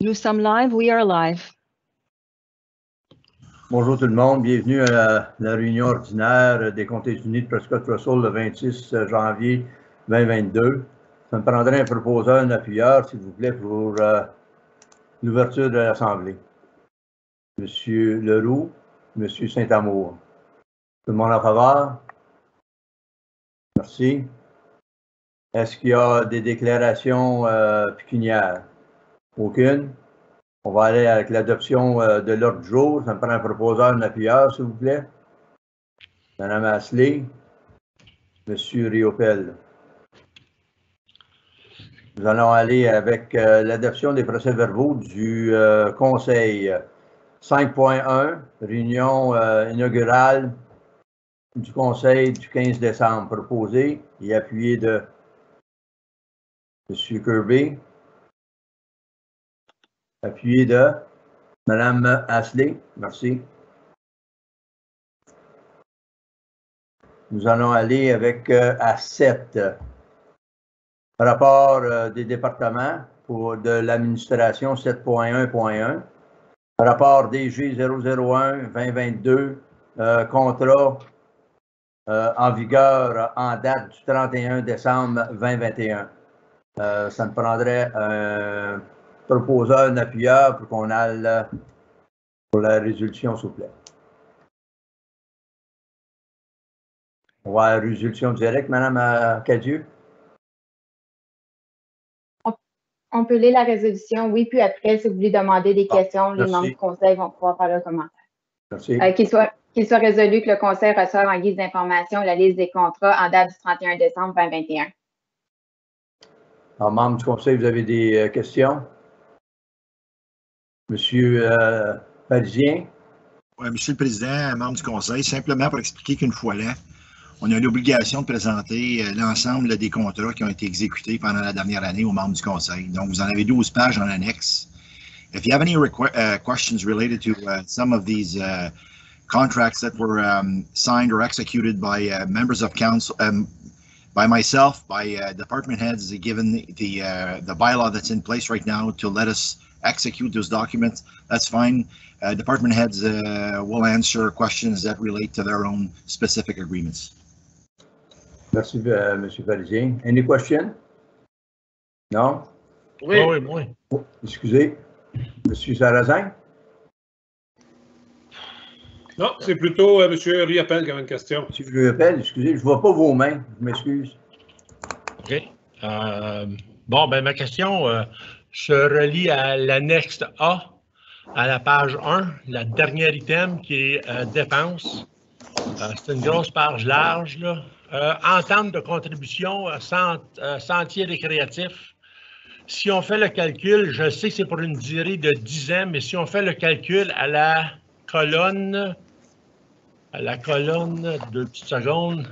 Nous sommes live, we are live. Bonjour tout le monde, bienvenue à la réunion ordinaire des Comtés unis de Prescott Russell le 26 janvier 2022. Ça me prendrait un proposeur, un appuyeur, s'il vous plaît, pour l'ouverture de l'Assemblée. Monsieur Leroux, Monsieur Saint-Amour. Tout le monde en faveur? Merci. Est-ce qu'il y a des déclarations pécuniaires? Aucune. On va aller avec l'adoption de l'ordre du jour. Ça me prend un proposeur, un appuyeur, s'il vous plaît. Madame Asselet, Monsieur Riopel. Nous allons aller avec l'adoption des procès-verbaux du Conseil 5.1, réunion inaugurale du Conseil du 15 décembre, proposé et appuyé de Monsieur Kirby, appuyé de Madame Asselet. Merci. Nous allons aller avec à 7. Rapport des départements pour de l'administration 7.1.1. Rapport DG 001-2022, contrat en vigueur en date du 31 décembre 2021. Ça me prendrait un proposeur, un appuyeur pour qu'on aille pour la résolution, s'il vous plaît. On va à la résolution directe, Mme Cadieux. On peut lire la résolution, oui, puis après, si vous voulez demander des questions, les membres du Conseil vont pouvoir faire le commentaire. Merci. Qu'il soit résolu que le Conseil reçoive en guise d'information la liste des contrats en date du 31 décembre 2021. Alors, membres du Conseil, vous avez des questions? Monsieur Parisien. Oui, Monsieur le Président, membre du Conseil, simplement pour expliquer qu'une fois là, on a l'obligation de présenter l'ensemble des contrats qui ont été exécutés pendant la dernière année aux membres du Conseil. Donc, vous en avez 12 pages en annexe. If you have any questions related to some of these contracts that were signed or executed by members of council, by myself, by department heads, given the bylaw that's in place right now to let us execute those documents, that's fine. Department heads will answer questions that relate to their own specific agreements. Merci, M. Parisien. Any question? Non? Oui. Oh, oui. Oh, excusez. M. Sarrazin? Non, c'est plutôt M. Riopel qui a une question. M. Riopel, excusez, je ne vois pas vos mains. Je m'excuse. OK. Bon, ben ma question se relie à l'annexe A, à la page 1, la dernière item qui est dépenses. C'est une grosse page large, là. Entente de contribution sentier récréatif. Si on fait le calcul, je sais que c'est pour une durée de 10 ans, mais si on fait le calcul à la colonne, 2 petites secondes,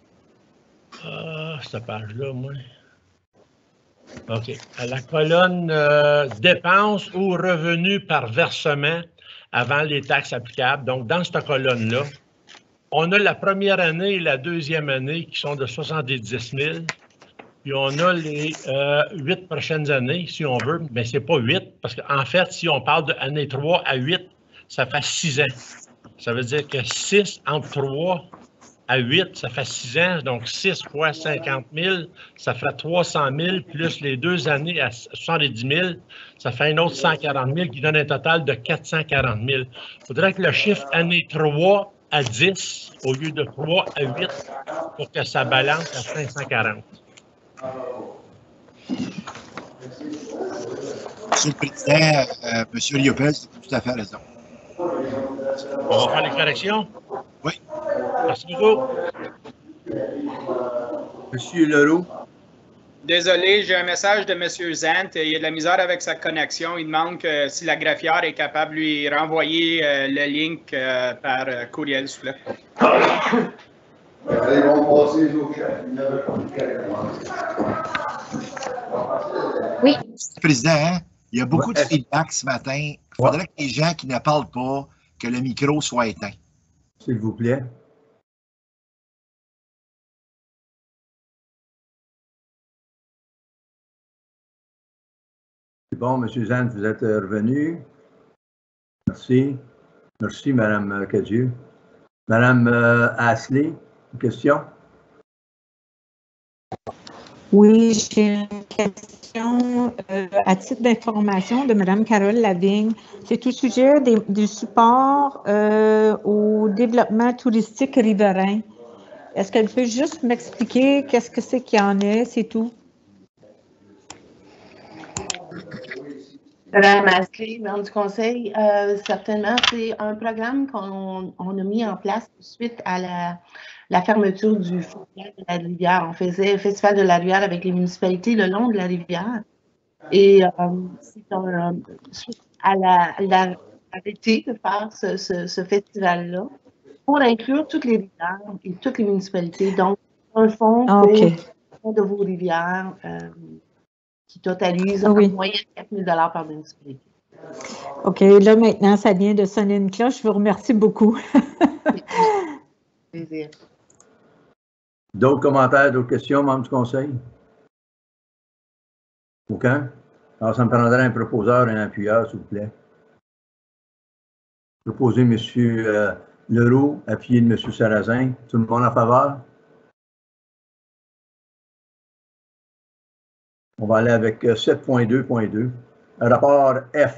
cette page-là, moi. OK. À la colonne dépenses ou revenus par versement avant les taxes applicables. Donc, dans cette colonne-là, on a la première année et la deuxième année qui sont de 70 000. Puis on a les 8 prochaines années, si on veut. Mais ce n'est pas 8, parce qu'en fait, si on parle de année 3 à 8, ça fait 6 ans. Ça veut dire que 6 entre 3 à 8, ça fait 6 ans. Donc 6 fois 50 000, ça ferait 300 000, plus les 2 années à 70 000, ça fait un autre 140 000 qui donne un total de 440 000. Il faudrait que le chiffre année 3 à 10 au lieu de 3 à 8 pour que ça balance à 540. Monsieur le Président, M. Riopel, c'est tout à fait raison. On va faire les corrections? Oui. Merci beaucoup. Monsieur Leroux. Désolé, j'ai un message de M. Zant. Il a de la misère avec sa connexion. Il demande que si la greffière est capable de lui renvoyer le link par courriel, s'il vous plaît. Ils vont passer aux chefs. Oui. Président, hein, il y a beaucoup de feedback ce matin. Il faudrait que les gens qui ne parlent pas, que le micro soit éteint. S'il vous plaît. Bon, M. Zant, vous êtes revenu. Merci. Merci, Mme Cadieux. Mme Ashley, une question? Oui, j'ai une question à titre d'information de Mme Carole Lavigne. C'est au sujet du support au développement touristique riverain. Est-ce qu'elle peut juste m'expliquer qu'est-ce que c'est qu'il y en a, c'est tout? Madame Ashley, membre du conseil, certainement, c'est un programme qu'on a mis en place suite à la fermeture du festival de la rivière. On faisait le festival de la rivière avec les municipalités le long de la rivière. Et c'est suite à l'arrêté de faire ce festival-là pour inclure toutes les rivières et toutes les municipalités. Donc, un fonds pour de vos rivières qui totalise en moyenne 4 000 $ par municipalité. OK, là maintenant, ça vient de sonner une cloche. Je vous remercie beaucoup. Plaisir. D'autres commentaires, d'autres questions, membres du conseil? Aucun? Alors, ça me prendrait un proposeur et un appuyeur, s'il vous plaît. Proposer M. Leroux, appuyé de M. Sarrazin. Tout le monde en faveur? On va aller avec 7.2.2. Rapport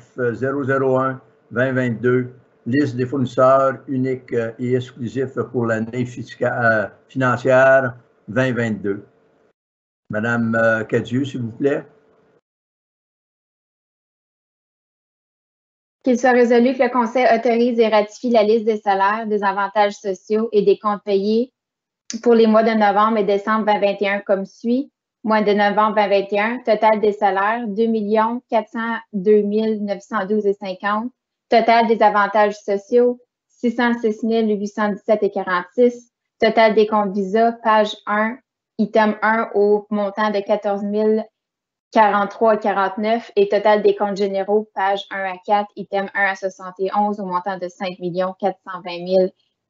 F001-2022, liste des fournisseurs uniques et exclusifs pour l'année financière 2022. Madame Cadieux, s'il vous plaît. Qu'il soit résolu que le Conseil autorise et ratifie la liste des salaires, des avantages sociaux et des comptes payés pour les mois de novembre et décembre 2021 comme suit. Mois de novembre 2021, total des salaires, 2 402 912,50. Total des avantages sociaux, 606 817,46. Total des comptes Visa, page 1, item 1 au montant de 14 043,49. Et total des comptes généraux, page 1 à 4, item 1 à 71 au montant de 5 420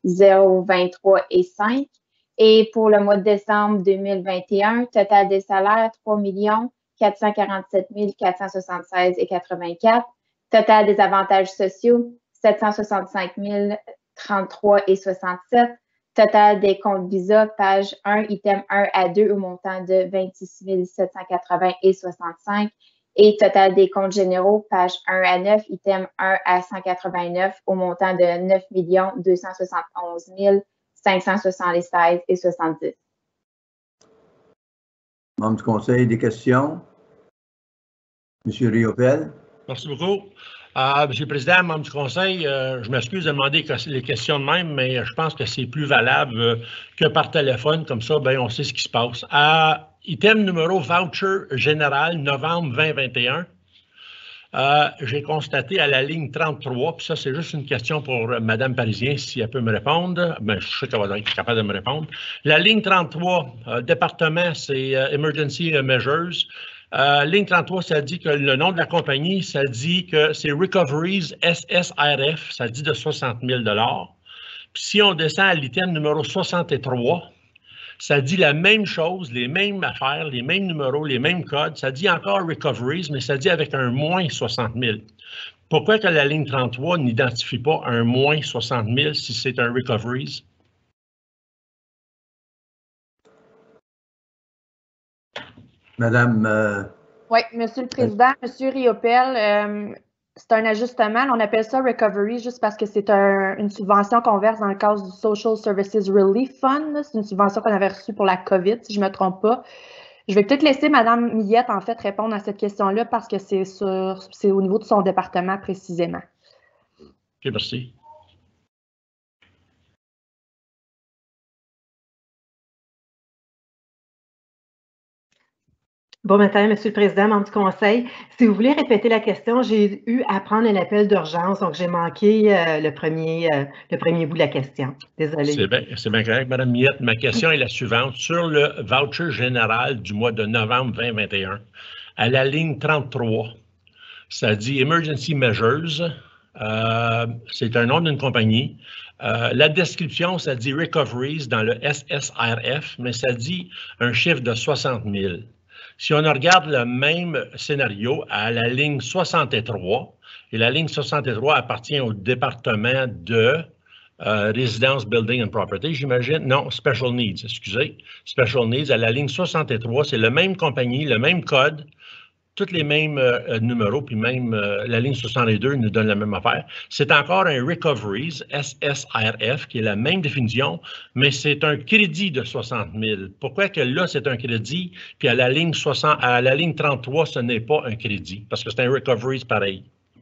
023,5. Et pour le mois de décembre 2021, total des salaires, 3 447 476,84. Total des avantages sociaux, 765 033,67. Total des comptes Visa, page 1, item 1 à 2 au montant de 26 780,65. Et total des comptes généraux, page 1 à 9, item 1 à 189 au montant de 9 271 576,70. Membre du conseil, des questions? Monsieur Riopel. Merci beaucoup. Monsieur le Président, membre du conseil, je m'excuse de demander les questions de même, mais je pense que c'est plus valable que par téléphone. Comme ça, bien, on sait ce qui se passe. Item numéro voucher général, novembre 2021. J'ai constaté à la ligne 33, puis ça, c'est juste une question pour Mme Parisien, si elle peut me répondre. Bien, je sais qu'elle va être capable de me répondre. La ligne 33, département, c'est Emergency Measures. Ligne 33, ça dit que le nom de la compagnie, ça dit que c'est Recoveries SSRF, ça dit de 60 000 $. Puis si on descend à l'item numéro 63, ça dit la même chose, les mêmes affaires, les mêmes numéros, les mêmes codes. Ça dit encore Recoveries, mais ça dit avec un moins 60 000. Pourquoi que la ligne 33 n'identifie pas un moins 60 000 si c'est un Recoveries? Madame. Oui, Monsieur le Président, Monsieur Riopel, c'est un ajustement. On appelle ça Recovery juste parce que c'est une subvention qu'on verse dans le cadre du Social Services Relief Fund. C'est une subvention qu'on avait reçue pour la COVID, si je ne me trompe pas. Je vais peut-être laisser Mme Millette, en fait, répondre à cette question-là parce que c'est au niveau de son département précisément. OK, merci. Bon matin, Monsieur le Président, membre du Conseil. Si vous voulez répéter la question, j'ai eu à prendre un appel d'urgence, donc j'ai manqué le premier bout de la question. Désolée. C'est bien correct, Mme Millette. Ma question est la suivante. Sur le voucher général du mois de novembre 2021, à la ligne 33, ça dit Emergency Measures. C'est un nom d'une compagnie. La description, ça dit Recoveries dans le SSRF, mais ça dit un chiffre de 60 000. Si on regarde le même scénario à la ligne 63, et la ligne 63 appartient au département de Residence, Building and Property, j'imagine. Non, Special Needs, excusez. Special Needs, à la ligne 63, c'est la même compagnie, le même code, tous les mêmes numéros, puis même la ligne 62 nous donne la même affaire. C'est encore un Recoveries, SSRF, qui est la même définition, mais c'est un crédit de 60 000. Pourquoi que là, c'est un crédit, puis à la ligne 33, ce n'est pas un crédit, parce que c'est un Recoveries pareil.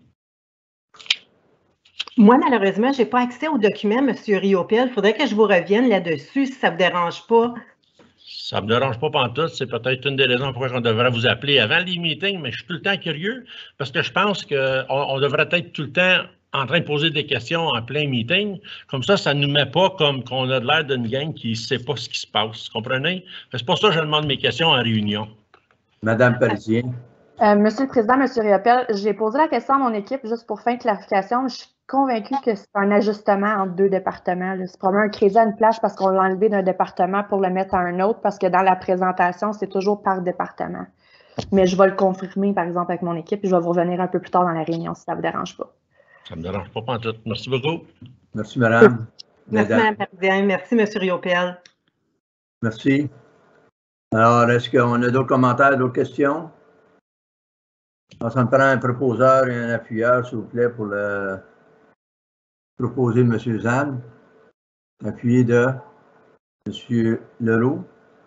Moi, malheureusement, je n'ai pas accès aux documents, M. Riopel. Il faudrait que je vous revienne là-dessus, si ça ne vous dérange pas. Ça ne me dérange pas pantoute. C'est peut-être une des raisons pourquoi on devrait vous appeler avant les meetings, mais je suis tout le temps curieux parce que je pense qu'on devrait être tout le temps en train de poser des questions en plein meeting. Comme ça ne nous met pas comme qu'on a l'air d'une gang qui ne sait pas ce qui se passe. Vous comprenez? C'est pour ça que je demande mes questions en réunion. Madame Pelletier. Monsieur le Président, Monsieur Riopel, j'ai posé la question à mon équipe juste pour fin de clarification. Je suis convaincue que c'est un ajustement entre deux départements. C'est probablement un crédit à une place parce qu'on l'a enlevé d'un département pour le mettre à un autre parce que dans la présentation, c'est toujours par département. Mais je vais le confirmer, par exemple, avec mon équipe et je vais vous revenir un peu plus tard dans la réunion si ça ne vous dérange pas. Ça ne me dérange pas pantoute. Merci beaucoup. Merci, Madame. Merci, Mme la Présidente. Merci, M. Riopel. Merci. Alors, est-ce qu'on a d'autres commentaires, d'autres questions? Alors, ça me prend un proposeur et un appuyeur, s'il vous plaît, pour le proposer M. Zahn. Appuyé de M. Leroux.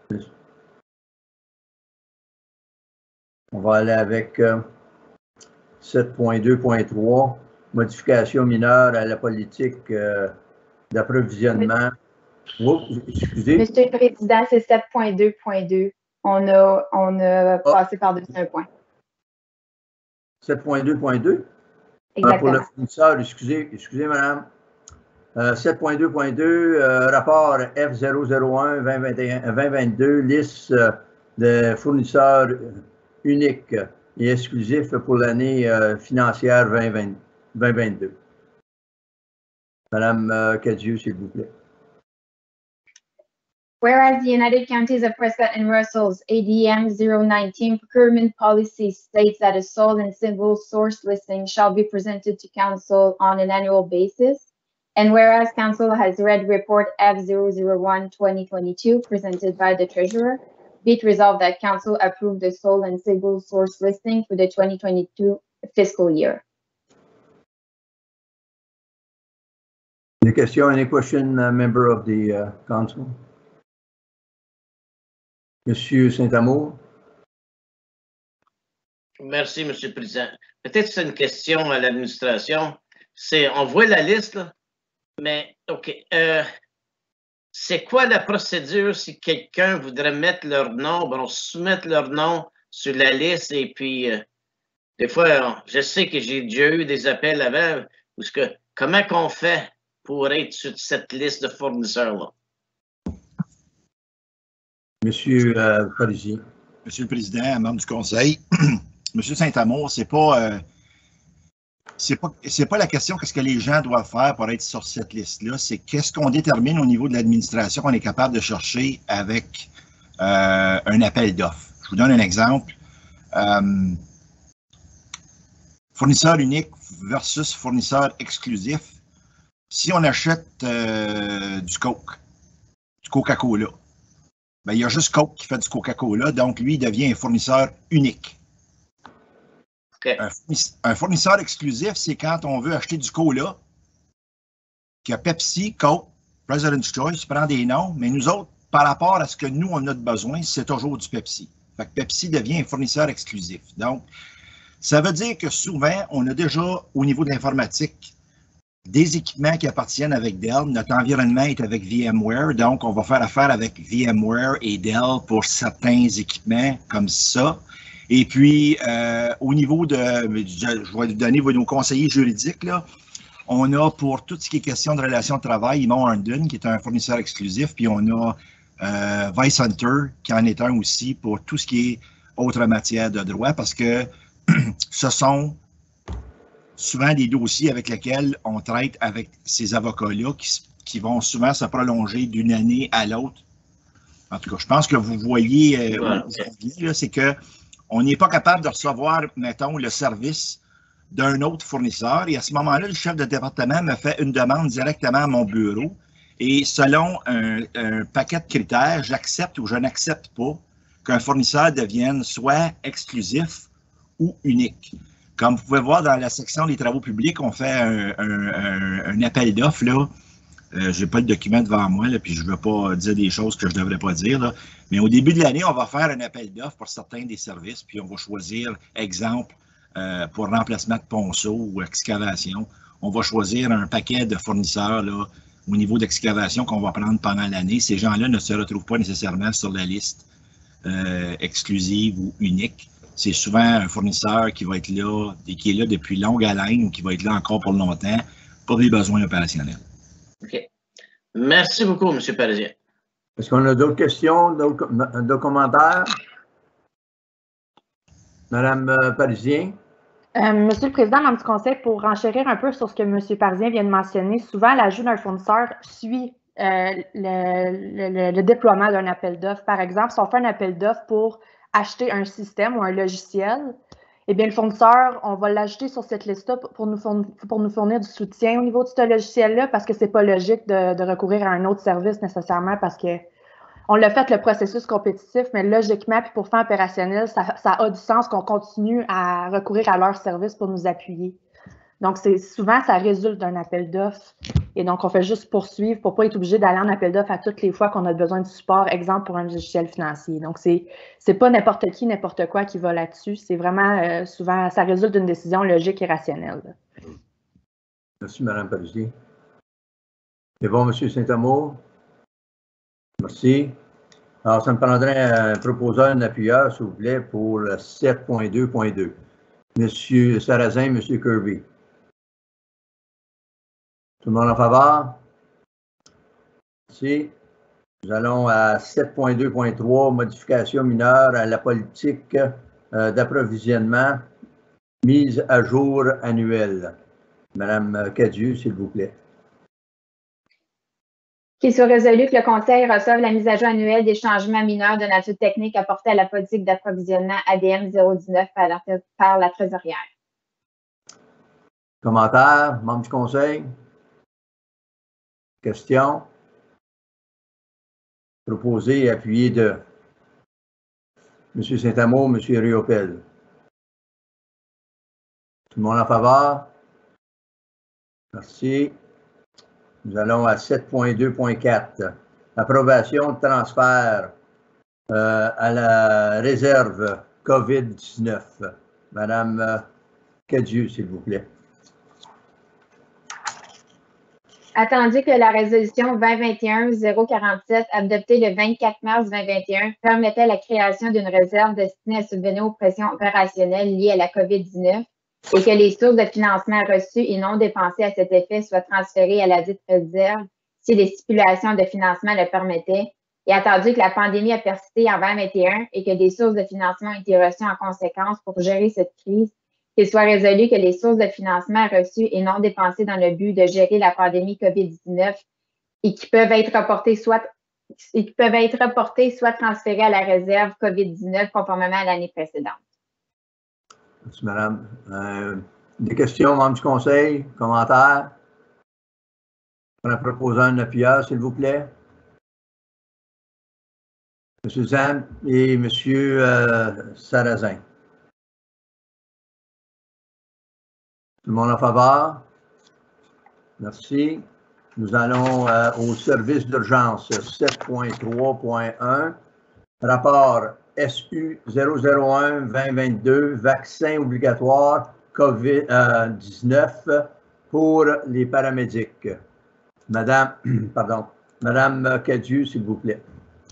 On va aller avec 7.2.3, modification mineure à la politique d'approvisionnement. Oh, excusez. Monsieur le Président, c'est 7.2.2. On a passé par-dessus un point. 7.2.2? Exactement. Pour le fournisseur, excusez, madame. 7.2.2, rapport F001-2022, liste de fournisseurs uniques et exclusifs pour l'année financière 2022. Madame Cadieux, s'il vous plaît. Whereas the United Counties of Prescott and Russell's ADM 019 procurement policy states that a sole and single source listing shall be presented to Council on an annual basis, and whereas Council has read Report F001-2022 presented by the Treasurer, be it resolved that Council approve the sole and single source listing for the 2022 fiscal year. Any question, member of the Council? Monsieur Saint-Amour. Merci, Monsieur le Président. Peut-être c'est une question à l'administration. On voit la liste, là, mais OK. C'est quoi la procédure si quelqu'un voudrait mettre leur nom, bon, soumettre leur nom sur la liste et puis des fois, je sais que j'ai déjà eu des appels avant, comment qu'on fait pour être sur cette liste de fournisseurs-là? Monsieur Parisi. Monsieur le Président, membre du Conseil, Monsieur Saint-Amour, c'est pas la question qu'est-ce que les gens doivent faire pour être sur cette liste-là, c'est qu'est-ce qu'on détermine au niveau de l'administration qu'on est capable de chercher avec un appel d'offres. Je vous donne un exemple. Fournisseur unique versus fournisseur exclusif. Si on achète du Coke, du Coca-Cola, ben, il y a juste Coke qui fait du Coca-Cola, donc lui, il devient un fournisseur unique. Okay. Un fournisseur exclusif, c'est quand on veut acheter du cola, qu'il y a Pepsi, Coke, President's Choice, prend des noms, mais nous autres, par rapport à ce que nous, on a de besoin, c'est toujours du Pepsi. Fait que Pepsi devient un fournisseur exclusif. Donc, ça veut dire que souvent, on a déjà, au niveau de l'informatique, des équipements qui appartiennent avec Dell. Notre environnement est avec VMware, donc on va faire affaire avec VMware et Dell pour certains équipements comme ça. Et puis, au niveau de, je vais vous donner nos conseillers juridiques, là, on a pour tout ce qui est question de relations de travail, Imon Herndon, qui est un fournisseur exclusif, puis on a Vice Hunter, qui en est un aussi pour tout ce qui est autre matière de droit, parce que ce sont souvent des dossiers avec lesquels on traite avec ces avocats-là qui vont souvent se prolonger d'une année à l'autre En tout cas, je pense que vous voyez Voilà. c'est qu'on n'est pas capable de recevoir, mettons, le service d'un autre fournisseur. Et à ce moment-là, le chef de département me fait une demande directement à mon bureau. Et selon un paquet de critères, j'accepte ou je n'accepte pas qu'un fournisseur devienne soit exclusif ou unique. Comme vous pouvez voir dans la section des travaux publics, on fait un appel d'offres, là. Je n'ai pas le document devant moi, là, puis je ne veux pas dire des choses que je ne devrais pas dire. Là. Mais au début de l'année, on va faire un appel d'offres pour certains des services, puis on va choisir, exemple, pour remplacement de ponceau ou excavation, on va choisir un paquet de fournisseurs là, au niveau d'excavation qu'on va prendre pendant l'année. Ces gens-là ne se retrouvent pas nécessairement sur la liste exclusive ou unique. C'est souvent un fournisseur qui va être là et qui est là depuis longue haleine ou qui va être là encore pour longtemps pour des besoins opérationnels. OK. Merci beaucoup, M. Parisien. Est-ce qu'on a d'autres questions, d'autres commentaires? Madame Parisien? Monsieur le Président, membre du Conseil, pour renchérir un peu sur ce que M. Parisien vient de mentionner, souvent l'ajout d'un fournisseur suit le déploiement d'un appel d'offres. Par exemple, si on fait un appel d'offres pour acheter un système ou un logiciel, eh bien, le fournisseur, on va l'ajouter sur cette liste-là pour nous fournir du soutien au niveau de ce logiciel-là parce que ce n'est pas logique de recourir à un autre service nécessairement parce que on l'a fait le processus compétitif, mais logiquement, puis pour fin opérationnel, ça a du sens qu'on continue à recourir à leur service pour nous appuyer. Donc, souvent, ça résulte d'un appel d'offres. Et donc, on fait juste poursuivre pour ne pas être obligé d'aller en appel d'offres à toutes les fois qu'on a besoin de support, exemple pour un logiciel financier. Donc, c'est pas n'importe qui, n'importe quoi qui va là-dessus. C'est vraiment souvent, ça résulte d'une décision logique et rationnelle. Merci, Mme Parisien. C'est bon, M. Saint-Amour? Merci. Alors, ça me prendrait un proposeur, un appuyeur, s'il vous plaît, pour le 7.2.2. M. Sarrazin, M. Kirby. Tout le monde en faveur? Merci. Nous allons à 7.2.3, modification mineure à la politique d'approvisionnement, mise à jour annuelle. Madame Cadieux, s'il vous plaît. Qu'il soit résolu que le Conseil reçoive la mise à jour annuelle des changements mineurs de nature technique apportés à la politique d'approvisionnement ADM 019 par la trésorière. Commentaires, membres du Conseil? Questions? Proposé et appuyé de M. Saint-Amour, M. Riopel. Tout le monde en faveur? Merci. Nous allons à 7.2.4. Approbation de transfert à la réserve COVID-19. Madame Cadieux, s'il vous plaît. Attendu que la résolution 2021-047, adoptée le 24 mars 2021, permettait la création d'une réserve destinée à subvenir aux pressions opérationnelles liées à la COVID-19 et que les sources de financement reçues et non dépensées à cet effet soient transférées à la dite réserve si les stipulations de financement le permettaient, et attendu que la pandémie a persisté en 2021 et que des sources de financement ont été reçues en conséquence pour gérer cette crise, qu'il soit résolu que les sources de financement reçues et non dépensées dans le but de gérer la pandémie COVID-19 et qui peuvent être reportées soit transférées à la réserve COVID-19 conformément à l'année précédente. Merci, madame. Des questions, membres du Conseil? Commentaires? En proposant un appuyeur, s'il vous plaît. M. Zan et M. Sarrazin. Tout le monde en faveur? Merci. Nous allons au service d'urgence 7.3.1. Rapport SU 001-2022, vaccin obligatoire COVID-19 pour les paramédics. Madame Cadieux, s'il vous plaît.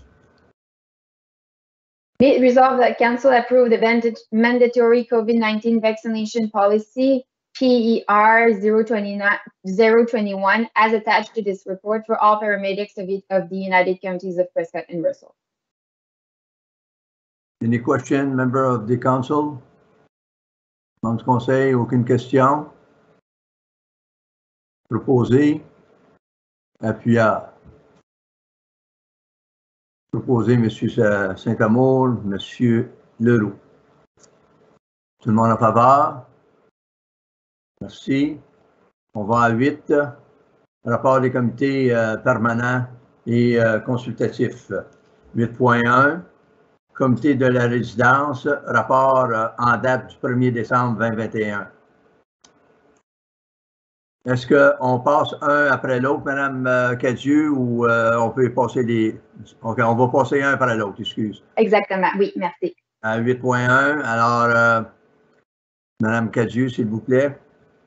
Be it resolved that Council approve the mandatory COVID-19 vaccination policy, PER 021, as attached to this report for all paramedics of the United Counties of Prescott and Russell. Any question, member of the council? Membre du conseil, aucune question? Proposé? Appuyeur. Proposé M. Saint-Amour, M. Leroux. Tout le monde en faveur? Merci. On va à 8. Rapport des comités permanents et consultatifs. 8.1. Comité de la résidence. Rapport en date du 1er décembre 2021. Est-ce qu'on passe un après l'autre, Mme Cadieux, ou on peut passer des... OK, on va passer un après l'autre, excuse. Exactement, oui, merci. À 8.1, alors, Mme Cadieux, s'il vous plaît.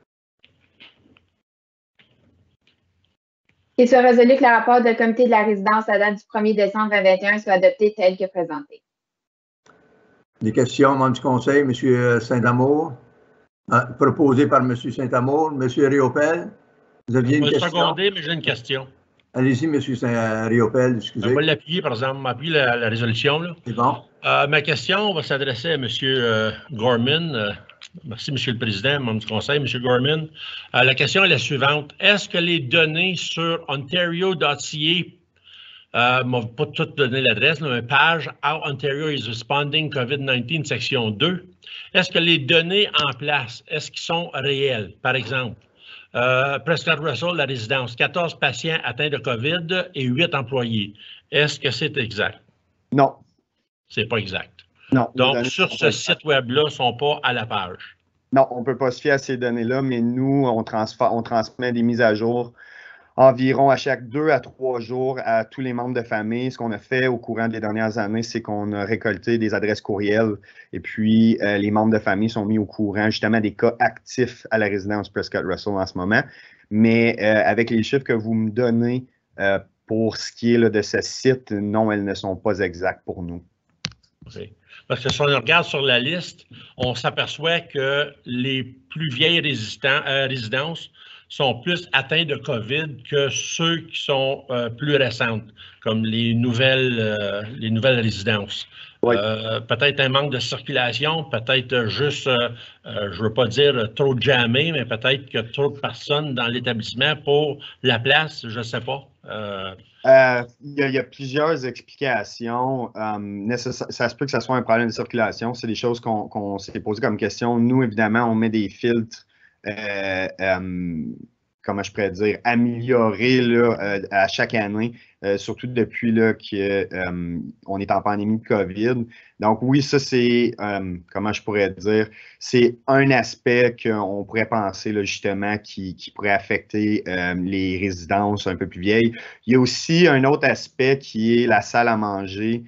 Il soit résolu que le rapport de comité de la résidence à date du 1er décembre 2021 soit adopté tel que présenté. Des questions, membre du Conseil, M. Saint-Amour. Proposé par M. Saint-Amour. M. Riopel, vous aviez une question? Secondé, mais j'ai une question. Allez-y, M. Riopel, excusez. On va l'appuyer, par exemple, m'appuyer la résolution. C'est bon. Ma question va s'adresser à M. Gorman. Merci, M. le Président, membre du Conseil, M. Gorman. La question est la suivante. Est-ce que les données sur ontario.ca, on ne va pas tout donner l'adresse, mais page How Ontario is Responding COVID-19, section 2, est-ce que les données en place, est-ce qu'ils sont réelles? Par exemple, Prescott Russell, la résidence, 14 patients atteints de COVID et 8 employés. Est-ce que c'est exact? Non. C'est pas exact. Non. Donc, sur ce site web-là, ils ne sont pas à la page. Non, on ne peut pas se fier à ces données-là, mais nous, on transmet des mises à jour environ à chaque 2 à 3 jours à tous les membres de famille. Ce qu'on a fait au courant des dernières années, c'est qu'on a récolté des adresses courriels et puis les membres de famille sont mis au courant justement des cas actifs à la résidence Prescott Russell en ce moment. Mais avec les chiffres que vous me donnez pour ce qui est là, de ce site, non, elles ne sont pas exactes pour nous. Okay. Parce que si on regarde sur la liste, on s'aperçoit que les plus vieilles résidences sont plus atteints de COVID que ceux qui sont plus récentes, comme les nouvelles résidences. Oui. Peut-être un manque de circulation, peut-être juste, je ne veux pas dire trop jammé, mais peut-être qu'il y a trop de personnes dans l'établissement pour la place, je ne sais pas. Il y a plusieurs explications. Ça se peut que ce soit un problème de circulation. C'est des choses qu'on s'est posé comme question. Nous, évidemment, on met des filtres comment je pourrais dire, améliorés là, à chaque année, surtout depuis qu'on est en pandémie de COVID. Donc oui, ça c'est, comment je pourrais dire, c'est un aspect qu'on pourrait penser là, justement qui pourrait affecter les résidences un peu plus vieilles. Il y a aussi un autre aspect qui est la salle à manger.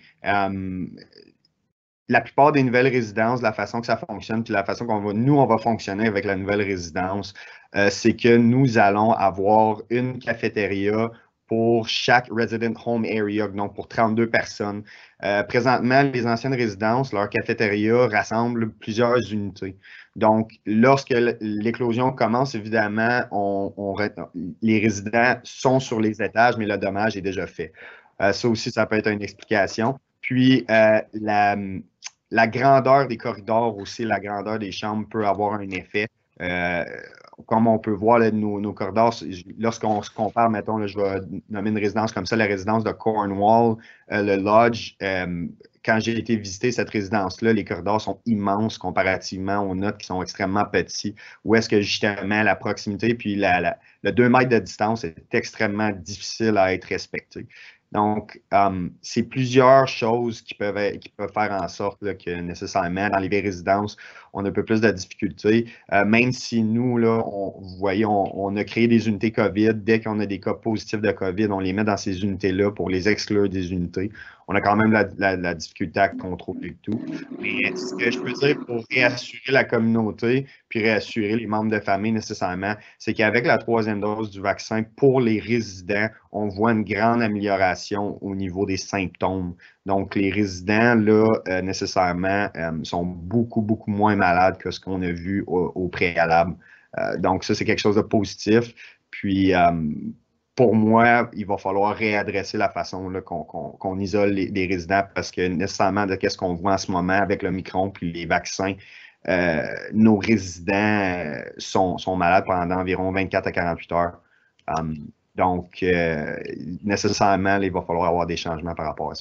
La plupart des nouvelles résidences, la façon que ça fonctionne, puis la façon on va fonctionner avec la nouvelle résidence, c'est que nous allons avoir une cafétéria pour chaque resident home area, donc pour 32 personnes. Présentement, les anciennes résidences, leur cafétéria rassemble plusieurs unités. Donc, lorsque l'éclosion commence, évidemment, les résidents sont sur les étages, mais le dommage est déjà fait. Ça aussi, ça peut être une explication. Puis, la grandeur des corridors aussi, la grandeur des chambres peut avoir un effet. Comme on peut voir, là, nos corridors, lorsqu'on se compare, mettons, là, je vais nommer une résidence comme ça, la résidence de Cornwall, le Lodge, quand j'ai été visiter cette résidence-là, les corridors sont immenses comparativement aux nôtres qui sont extrêmement petits, où est-ce que justement la proximité puis le 2 mètres de distance est extrêmement difficile à être respecté. Donc, c'est plusieurs choses qui peuvent faire en sorte là, que nécessairement, dans les vieilles résidences, on a un peu plus de difficultés. Même si nous, là, vous voyez, on a créé des unités COVID. Dès qu'on a des cas positifs de COVID, on les met dans ces unités-là pour les exclure des unités. On a quand même la difficulté à contrôler tout. Mais ce que je peux dire pour réassurer la communauté, puis réassurer les membres de famille nécessairement, c'est qu'avec la 3e dose du vaccin, pour les résidents, on voit une grande amélioration au niveau des symptômes. Donc, les résidents, là, nécessairement, sont beaucoup, beaucoup moins malades que ce qu'on a vu au préalable. Donc, ça, c'est quelque chose de positif. Puis, pour moi, il va falloir réadresser la façon là, qu'on isole les résidents parce que nécessairement, de ce qu'on voit en ce moment avec le Omicron puis les vaccins, nos résidents sont malades pendant environ 24 à 48 heures. Donc, nécessairement, il va falloir avoir des changements par rapport à ça.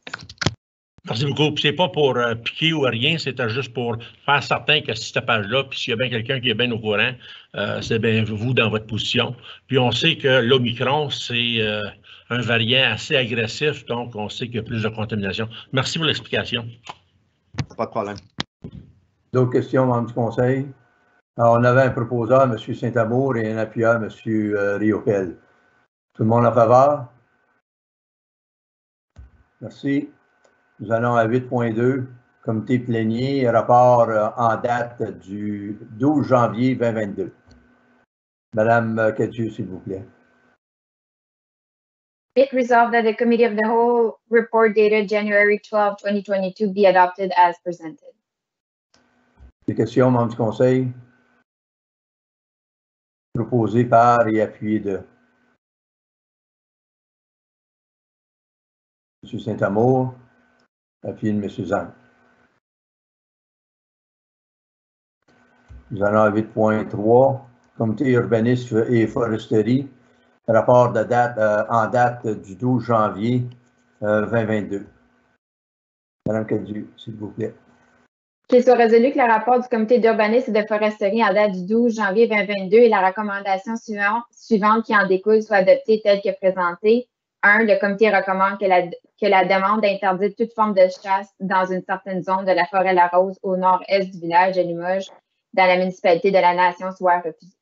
Merci beaucoup. Ce n'est pas pour piquer ou rien, c'était juste pour faire certain que cette page-là, puis s'il y a bien quelqu'un qui est bien au courant, c'est bien vous dans votre position. Puis on sait que l'Omicron, c'est un variant assez agressif, donc on sait qu'il y a plus de contamination. Merci pour l'explication. Pas de problème. D'autres questions, membres du Conseil? Alors, on avait un proposeur, M. Saint-Amour, et un appuyeur, M. Riopel. Tout le monde en faveur? Merci. Nous allons à 8.2, comité plénier, rapport en date du 12 janvier 2022. Madame Cadieux, s'il vous plaît. It resolved that the Committee of the Whole report dated January 12, 2022 be adopted as presented. Des questions, membres du Conseil? Proposé par et appuyé de M. Saint-Amour, appuyé de M. Zan. Nous allons à 8.3, comité urbanisme et foresterie, rapport de date, en date du 12 janvier 2022. Madame Cadieux, s'il vous plaît. Qu'il soit résolu que le rapport du comité d'urbanisme et de foresterie en date du 12 janvier 2022 et la recommandation suivante qui en découle soit adoptée telle que présentée. 1. Le comité recommande que la demande d'interdire toute forme de chasse dans une certaine zone de la forêt La Rose au nord-est du village de Limoges dans la municipalité de la Nation soit refusée.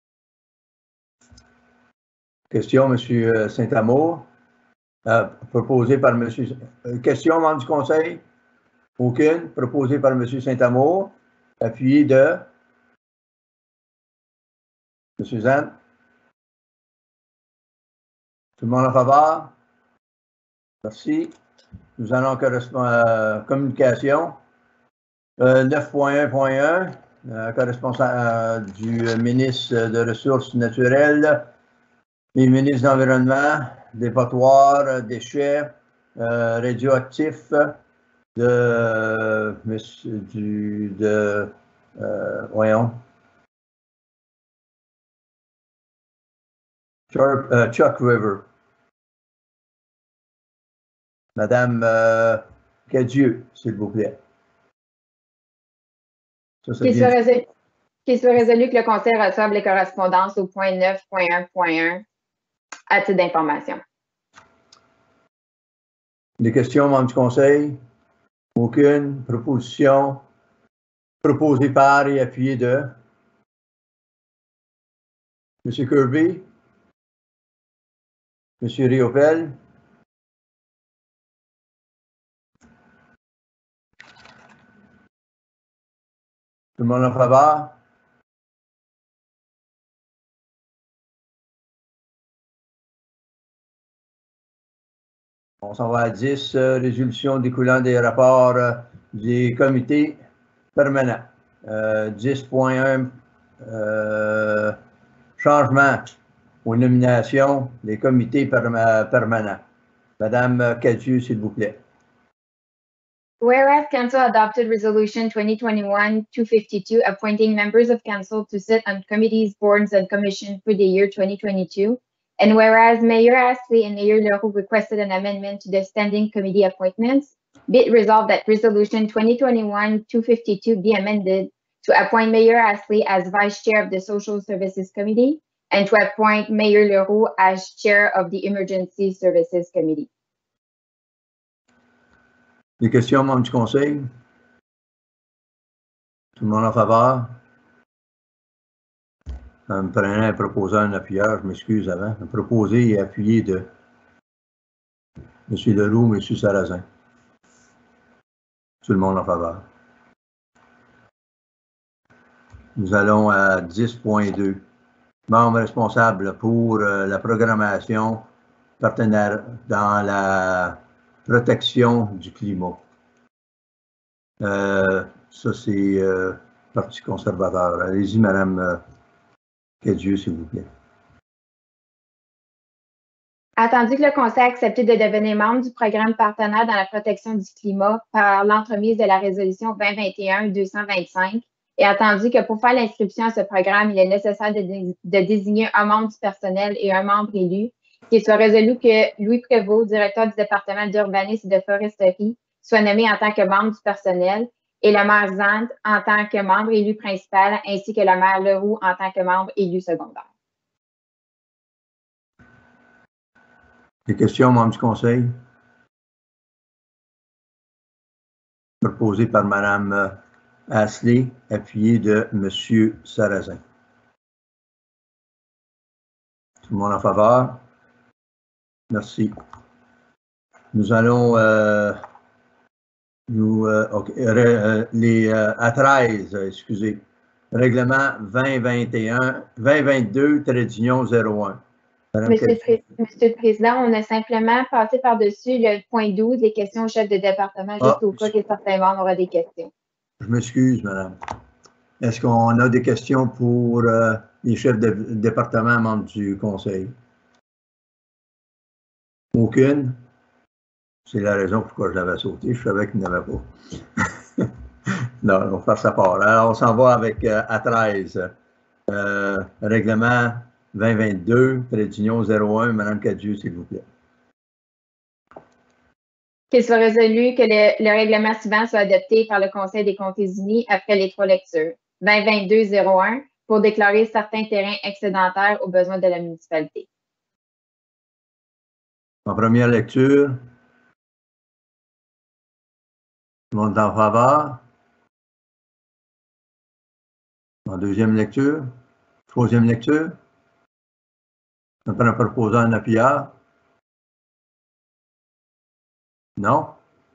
Question, M. Saint-Amour. Proposé par M. Question, membre du Conseil? Aucune. Proposé par M. Saint-Amour. Appuyé de M. Zan. Tout le monde en faveur? Merci. Nous allons à communication. 9.1.1, correspondant du ministre de Ressources naturelles et ministre de l'Environnement, dépotoirs, déchets, radioactifs, Chuck River. Madame Cadieux, s'il vous plaît. Qu'il soit résolu que le Conseil reçoive les correspondances au point 9.1.1 à titre d'information. Des questions, membres du Conseil? Aucune. Proposition proposée par et appuyée de M. Kirby, M. Riopel. Tout le monde en faveur? On s'en va à 10, résolution découlant des rapports des comités permanents. 10.1, changement aux nominations des comités permanents. Madame Cadieux, s'il vous plaît. Whereas Council adopted Resolution 2021-252 appointing members of Council to sit on committees, boards, and commissions for the year 2022, and whereas Mayor Astley and Mayor Leroux requested an amendment to the standing committee appointments, be it resolved that Resolution 2021-252 be amended to appoint Mayor Astley as Vice Chair of the Social Services Committee and to appoint Mayor Leroux as Chair of the Emergency Services Committee. Des questions, membres du Conseil? Tout le monde en faveur? Ça me prenait un proposant, un appuyeur, je m'excuse avant. Un proposé et appuyé de M. Leroux, M. Sarrazin. Tout le monde en faveur. Nous allons à 10.2. Membre responsable pour la programmation partenaire dans la protection du climat. Ça, c'est Parti conservateur. Allez-y, Madame Cadieux, s'il vous plaît. Attendu que le Conseil a accepté de devenir membre du programme partenaire dans la protection du climat par l'entremise de la résolution 2021-225 et attendu que pour faire l'inscription à ce programme, il est nécessaire de désigner un membre du personnel et un membre élu, Qu'il soit résolu que Louis Prévost, directeur du département d'urbanisme et de foresterie, soit nommé en tant que membre du personnel et le maire Zant en tant que membre élu principal, ainsi que le maire Leroux en tant que membre élu secondaire. Des questions, membres du conseil? Proposé par Mme Ashley, appuyé de M. Sarrazin. Tout le monde en faveur? Merci. Nous allons à 13, excusez. Règlement 2022-01. Monsieur le Président, on a simplement passé par-dessus le point 12, les questions au chef de département, juste au cas que certains membres auraient des questions. Je m'excuse, madame. Est-ce qu'on a des questions pour les chefs de département membres du conseil? Aucune? C'est la raison pourquoi je l'avais sauté. Je savais qu'il n'y en avait pas. Non, on va faire sa part. Alors, on s'en va avec à 13. Règlement 2022-01. Madame Cadieux, s'il vous plaît. Qu'il soit résolu que le règlement suivant soit adopté par le Conseil des comtés unis après les 3 lectures. 2022-01 pour déclarer certains terrains excédentaires aux besoins de la municipalité. En première lecture, tout le monde est en faveur. En deuxième lecture, troisième lecture, on peut en proposer un appuyeur. Non?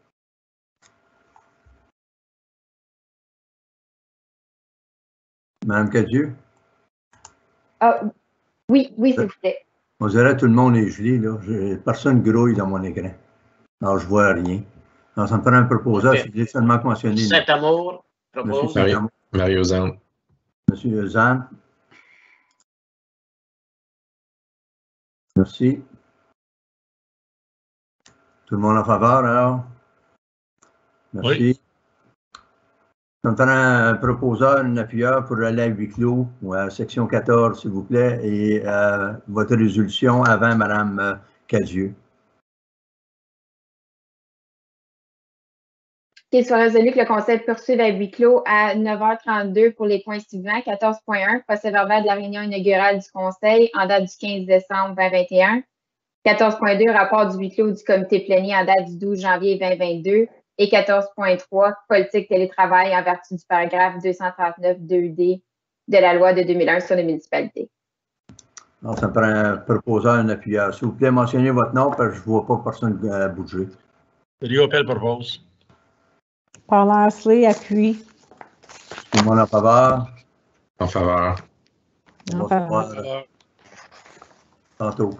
Madame Cadieux? Ah, oui, s'il vous plaît. On dirait que tout le monde est gelé, là. Personne grouille dans mon écran. Alors, je vois rien. Alors, ça me prend un proposeur. Je suis seulement mentionné. Saint-Amour, propose. Mario Zan. Monsieur Zan. Merci. Tout le monde en faveur, alors? Merci. Oui. Ça me prend un proposeur, un appuyeur pour aller à huis clos, section 14, s'il vous plaît, et votre résolution avant Mme Cadieux. Qu'il soit résolu que le Conseil poursuive à huis clos à 9h32 pour les points suivants. 14.1, procès-verbal de la réunion inaugurale du Conseil en date du 15 décembre 2021. 14.2, rapport du huis clos du comité plénier en date du 12 janvier 2022. Et 14.3, politique télétravail en vertu du paragraphe 239 2D de la loi de 2001 sur les municipalités. Alors, ça me prend un proposeur, un appuyeur. S'il vous plaît, mentionnez votre nom parce que je ne vois pas personne bouger. Riopel propose. Paula Ashley appuie. Tout le monde en faveur? En faveur. En faveur. Tantôt.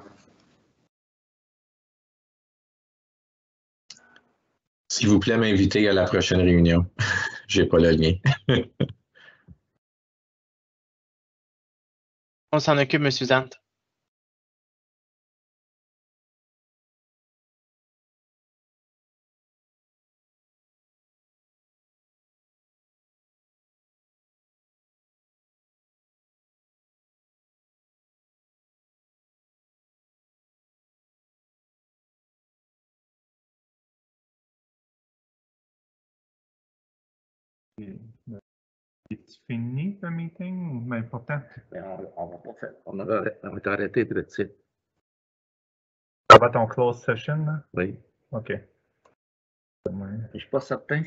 S'il vous plaît, m'inviter à la prochaine réunion. Je n'ai pas le lien. On s'en occupe, M. Zant. C'est fini le meeting? Mais pourtant. On va pas faire. On va arrêter tout de suite. Ça va ton closed session, là? Oui. OK. Je suis pas certain.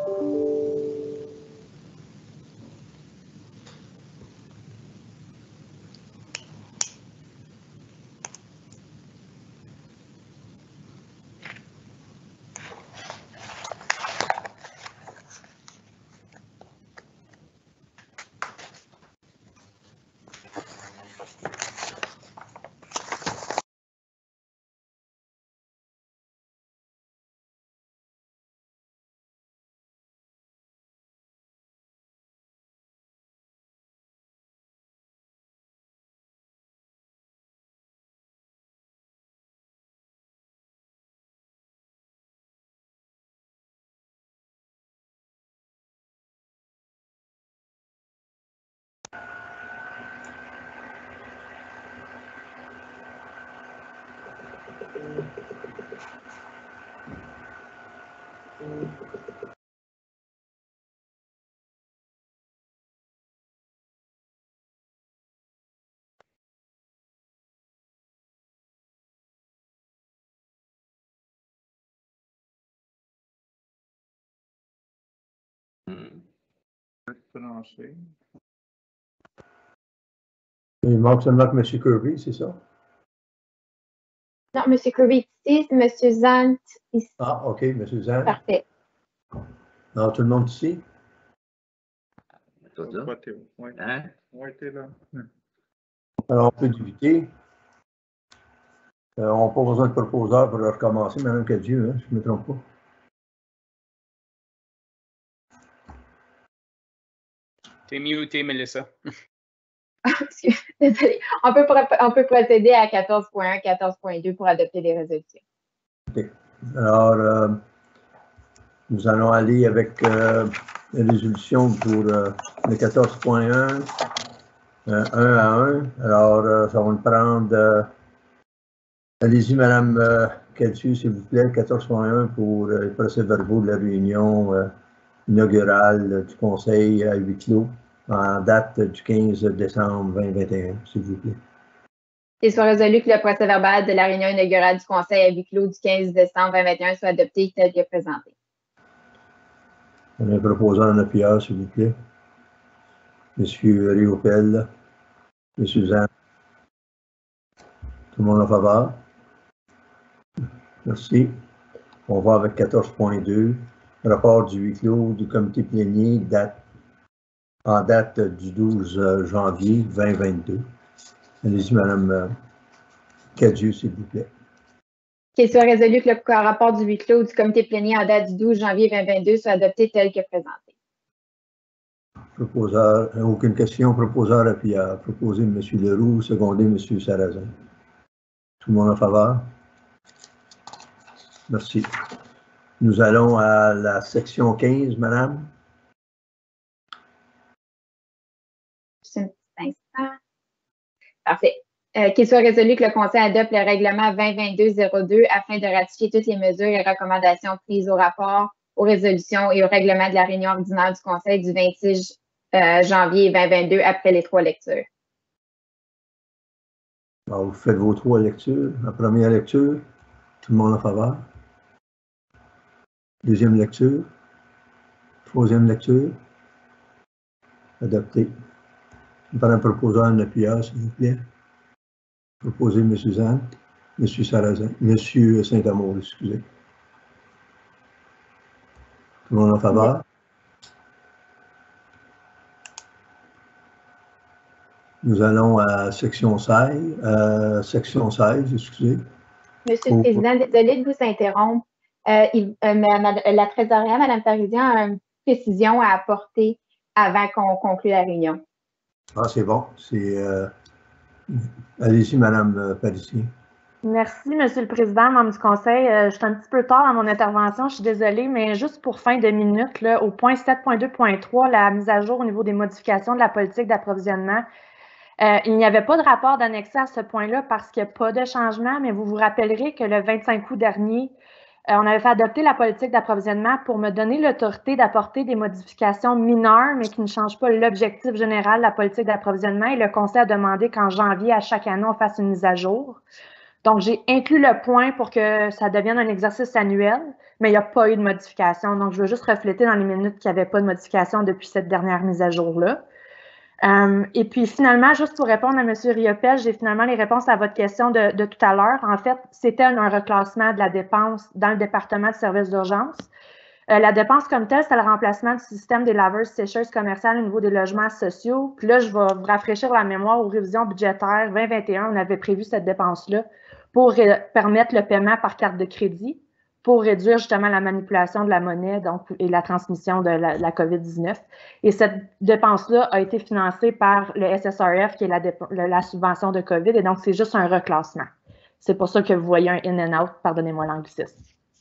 Il manque seulement que M. Kirby, c'est ça? Non, M. Kirby est ici, M. Zant ici. Ah, OK, M. Zant. Parfait. Non, tout le monde ici? Hein? Alors, on peut débuter. On n'a pas besoin de proposeur pour recommencer, Mme Cadieux, hein, je ne me trompe pas. T'es muté, Melissa. Désolée. On peut procéder à 14.1, 14.2 pour adopter les résolutions. Okay. Alors, nous allons aller avec la résolution pour le 14.1, 1 à 1. Alors, ça va nous prendre... allez-y, Mme Cadieux, s'il vous plaît, 14.1 pour les procès-verbaux de la réunion inaugurale du Conseil à huis clos en date du 15 décembre 2021, s'il vous plaît. Il soit résolu que le procès-verbal de la réunion inaugurale du Conseil à huis clos du 15 décembre 2021 soit adopté tel que présenté. On a un proposeur en appuyeur, s'il vous plaît. M. Riopel, M. Zan. Tout le monde en faveur? Merci. On va avec 14.2. Rapport du huis clos du comité plénier en date du 12 janvier 2022. Allez-y, Mme Cadieux, s'il vous plaît. Qu'il soit résolu que le rapport du huis clos du comité plénier en date du 12 janvier 2022 soit adopté tel que présenté. Proposeur, aucune question. Proposeur appuyeur. Proposé M. Leroux, secondé M. Sarrazin. Tout le monde en faveur? Merci. Nous allons à la section 15, Madame. Juste un petit instant. Parfait. Qu'il soit résolu que le Conseil adopte le règlement 2022-02 afin de ratifier toutes les mesures et recommandations prises au rapport, aux résolutions et au règlement de la réunion ordinaire du Conseil du 26 janvier 2022 après les 3 lectures. Alors, vous faites vos 3 lectures. La première lecture, tout le monde en faveur. Deuxième lecture. Troisième lecture. Adopté. Par un proposeur en appuyeur, s'il vous plaît. Proposé M. Zant, M. Sarrazin, M. Saint-Amour, excusez. Tout le monde en faveur? Nous allons à section 16, excusez. Monsieur le Président, désolé de vous interrompre. La trésorière, Mme Parisien, a une précision à apporter avant qu'on conclue la réunion. Ah, c'est bon. Allez-y, Mme Parisien. Merci, Monsieur le Président, membre du Conseil. Je suis un petit peu tard dans mon intervention, je suis désolée, mais juste pour fin de minute, là, au point 7.2.3, la mise à jour au niveau des modifications de la politique d'approvisionnement. Il n'y avait pas de rapport d'annexé à ce point-là parce qu'il n'y a pas de changement, mais vous vous rappellerez que le 25 août dernier, on avait fait adopter la politique d'approvisionnement pour me donner l'autorité d'apporter des modifications mineures, mais qui ne changent pas l'objectif général de la politique d'approvisionnement. Et le Conseil a demandé qu'en janvier, à chaque année, on fasse une mise à jour. Donc, j'ai inclus le point pour que ça devienne un exercice annuel, mais il n'y a pas eu de modification. Donc, je veux juste refléter dans les minutes qu'il n'y avait pas de modification depuis cette dernière mise à jour-là. Et puis, finalement, juste pour répondre à M. Riopel, j'ai finalement les réponses à votre question de tout à l'heure. En fait, c'était un reclassement de la dépense dans le département de services d'urgence. La dépense comme telle, c'est le remplacement du système des laveuses-sécheuses commerciales au niveau des logements sociaux. Puis là, je vais vous rafraîchir la mémoire aux révisions budgétaires 2021. On avait prévu cette dépense-là pour permettre le paiement par carte de crédit, pour réduire justement la manipulation de la monnaie et la transmission de la COVID-19. Et cette dépense-là a été financée par le SSRF, qui est la subvention de COVID, et donc c'est juste un reclassement. C'est pour ça que vous voyez un in and out, pardonnez-moi l'anglicisme.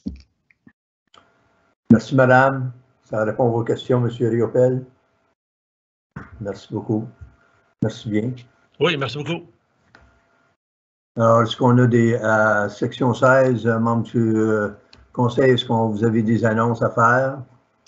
Merci, madame. Ça répond à vos questions, M. Riopel. Merci beaucoup. Merci bien. Oui, merci beaucoup. Alors, est-ce qu'on a des section 16, membres du conseil, est-ce que vous avez des annonces à faire?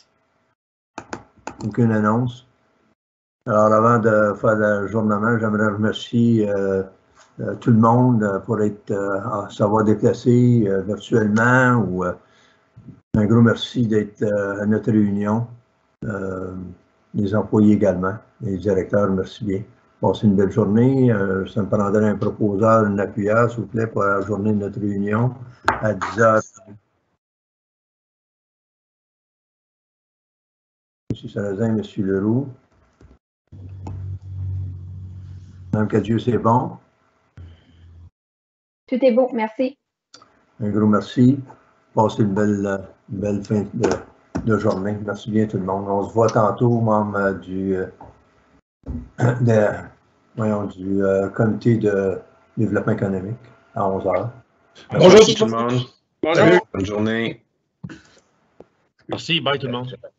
Aucune annonce. Alors, avant de faire l'ajournement, j'aimerais remercier tout le monde pour s'avoir déplacé virtuellement ou un gros merci d'être à notre réunion. Les employés également, les directeurs, merci bien. Passez une belle journée. Ça me prendrait un proposeur, une appuyeur, s'il vous plaît, pour la journée de notre réunion à 10 h. M. Sarrazin, M. Leroux. Mme Cadieux, c'est bon? Tout est beau, merci. Un gros merci. Passez une belle fin de journée. Merci bien tout le monde. On se voit tantôt, membres du comité de développement économique à 11 h. Bonjour tout le monde. Bonjour. Bonne journée. Merci. Bye tout le monde.